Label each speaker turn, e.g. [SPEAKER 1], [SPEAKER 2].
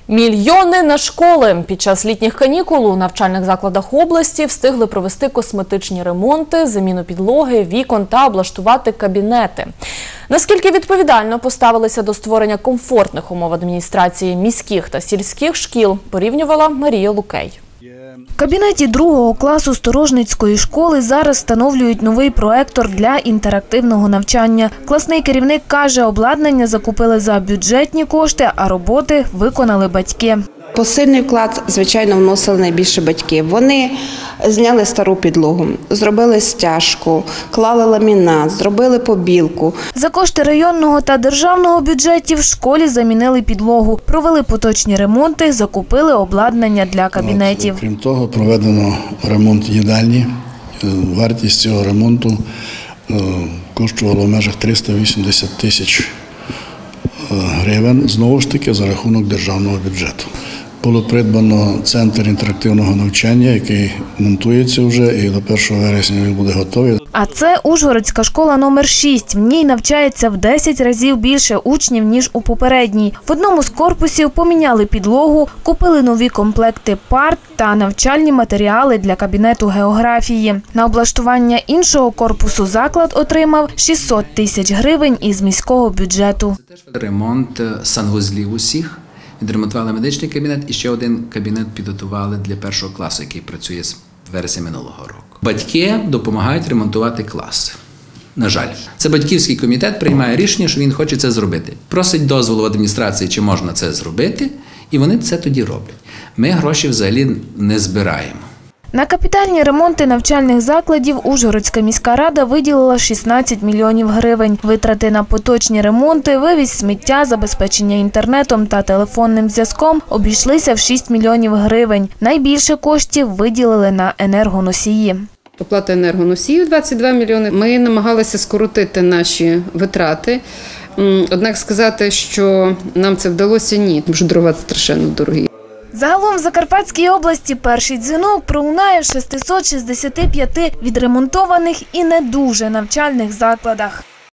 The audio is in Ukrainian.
[SPEAKER 1] Мільйони на школи. Під час літніх канікул у навчальних закладах області встигли провести косметичні ремонти, заміну підлоги, вікон та облаштувати кабінети. Наскільки відповідально поставилися до створення комфортних умов адміністрації міських та сільських шкіл, порівнювала Марія Лукей.
[SPEAKER 2] В кабінеті 2-го класу Сторожницької школи зараз встановлюють новий проектор для інтерактивного навчання. Класний керівник каже, обладнання закупили за бюджетні кошти, а роботи виконали батьки.
[SPEAKER 3] Посильний вклад, звичайно, вносили найбільше батьки. Вони зняли стару підлогу, зробили стяжку, клали ламінат, зробили побілку.
[SPEAKER 2] За кошти районного та державного бюджетів в школі замінили підлогу, провели поточні ремонти, закупили обладнання для кабінетів.
[SPEAKER 4] Крім того, проведено ремонт їдальні. Вартість цього ремонту коштувала в межах 380 тисяч гривень, знову ж таки, за рахунок державного бюджету. Було придбано центр інтерактивного навчання, який монтується вже, і до 1 вересня він буде готовий.
[SPEAKER 2] А це Ужгородська школа номер 6. В ній навчається в 10 разів більше учнів, ніж у попередній. В одному з корпусів поміняли підлогу, купили нові комплекти парт та навчальні матеріали для кабінету географії. На облаштування іншого корпусу заклад отримав 600 тисяч гривень із міського бюджету.
[SPEAKER 5] Ремонт санвузлів усіх. Відремонтували медичний кабінет і ще один кабінет підготували для 1-го класу, який працює з вересня минулого року. Батьки допомагають ремонтувати класи. На жаль, це батьківський комітет приймає рішення, що він хоче це зробити. Просить дозволу в адміністрації, чи можна це зробити, і вони це тоді роблять. Ми гроші взагалі не збираємо.
[SPEAKER 2] На капітальні ремонти навчальних закладів Ужгородська міська рада виділила 16 мільйонів гривень. Витрати на поточні ремонти, вивіз сміття, забезпечення інтернетом та телефонним зв'язком обійшлися в 6 мільйонів гривень. Найбільше коштів виділили на енергоносії.
[SPEAKER 6] Оплата енергоносіїв – 22 мільйони. Ми намагалися скоротити наші витрати. Однак сказати, що нам це вдалося – ні, тому що дрова страшенно дорогі.
[SPEAKER 2] Загалом в Закарпатській області перший дзвінок пролунає в 665 відремонтованих і не дуже навчальних закладах.